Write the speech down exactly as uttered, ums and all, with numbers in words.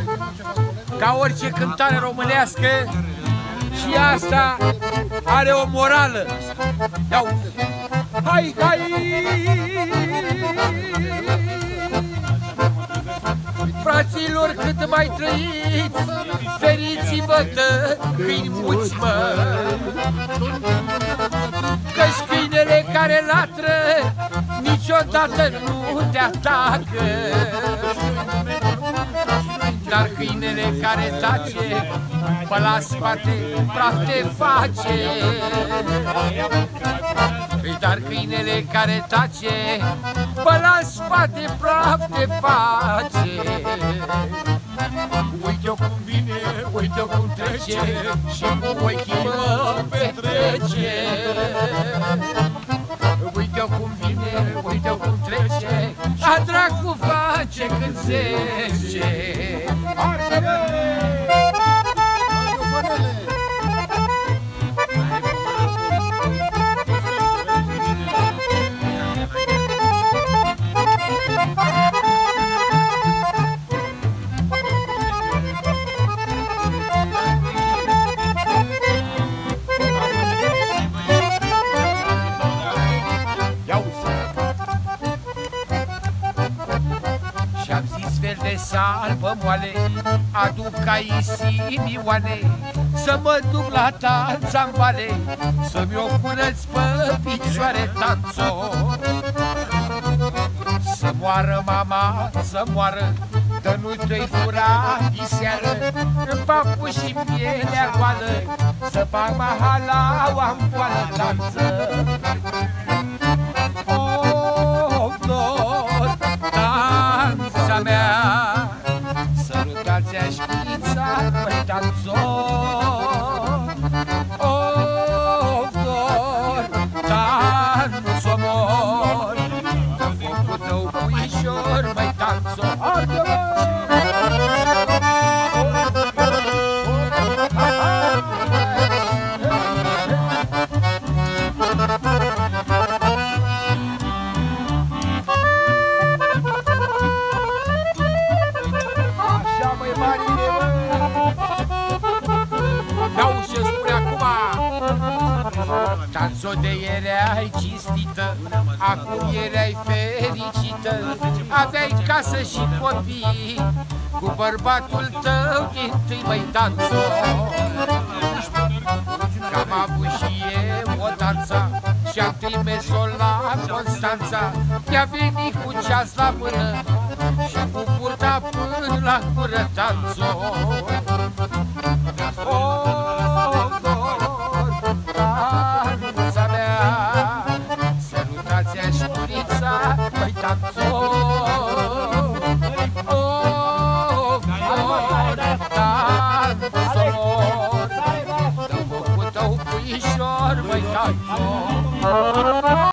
ca orice cântare românească, și asta are o morală. Iau. Hai, hai! Fraților, cât mai trăiți, feriți-vă de câini muți, mă! Că-și câinele care latră niciodată nu te atacă, dar câinele care tace, pe la spate praf te face. Dar câinele care tace, pe la spate praf te face. Uite-o cum vine, uite-o cum trece, și cu ochii mă petrece. Uite-o cum vine, uite-o cum trece, a dracu face când zece. De salbă moale, aduc ca isimioane, să mă duc la tanța-n vale, să-mi o curăț pe picioare, tanțo. Să moară mama, să moară, că nu te-i fura diseară, în papuși-n pielea goală, să fac mahalaua-n poală, tanță. Of, dor, tanța mea, sărutați-aș pizza, măi, tanțo. Of, dor, tanțo mor, că focul tău puișor, măi, tanțo. Tanțo, de ieri ai cinstită, acum ieri ai fericită, aveai casă și copii, cu bărbatul tău din-tâi, măi, tanțo. Că am avut și eu o tanța și-am trimis-o la Constanța, mi-a venit cu ceas la mână și cu burta până la gură, tanțo. Măi, tanțo, of, dor, tanțo mor, dă focul tău puișor, măi, tanțo.